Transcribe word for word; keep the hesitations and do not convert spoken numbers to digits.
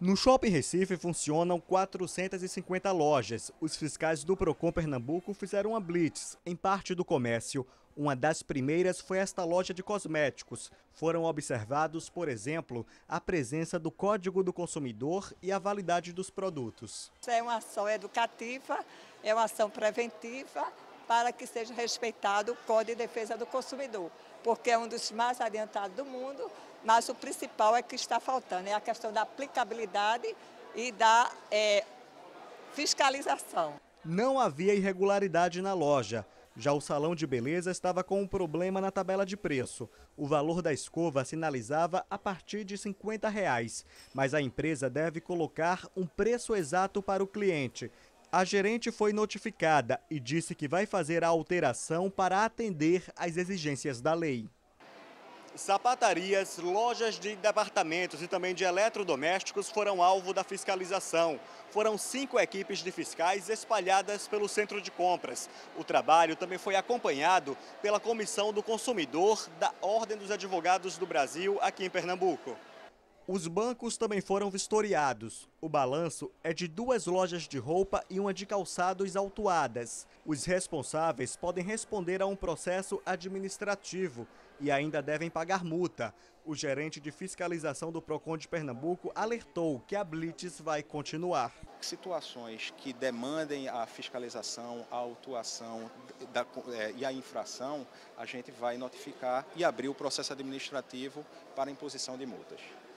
No Shopping Recife funcionam quatrocentas e cinquenta lojas. Os fiscais do Procon Pernambuco fizeram uma blitz em parte do comércio. Uma das primeiras foi esta loja de cosméticos. Foram observados, por exemplo, a presença do Código do Consumidor e a validade dos produtos. É uma ação educativa, é uma ação preventiva para que seja respeitado o Código de Defesa do Consumidor, porque é um dos mais adiantados do mundo, mas o principal é que está faltando, é a questão da aplicabilidade e da é, fiscalização. Não havia irregularidade na loja. Já o salão de beleza estava com um problema na tabela de preço. O valor da escova sinalizava a partir de cinquenta reais, mas a empresa deve colocar um preço exato para o cliente. A gerente foi notificada e disse que vai fazer a alteração para atender às exigências da lei. Sapatarias, lojas de departamentos e também de eletrodomésticos foram alvo da fiscalização. Foram cinco equipes de fiscais espalhadas pelo centro de compras. O trabalho também foi acompanhado pela Comissão do Consumidor da Ordem dos Advogados do Brasil, aqui em Pernambuco. Os bancos também foram vistoriados. O balanço é de duas lojas de roupa e uma de calçados autuadas. Os responsáveis podem responder a um processo administrativo e ainda devem pagar multa. O gerente de fiscalização do Procon de Pernambuco alertou que a blitz vai continuar. Situações que demandem a fiscalização, a autuação da, é, e a infração, a gente vai notificar e abrir o processo administrativo para imposição de multas.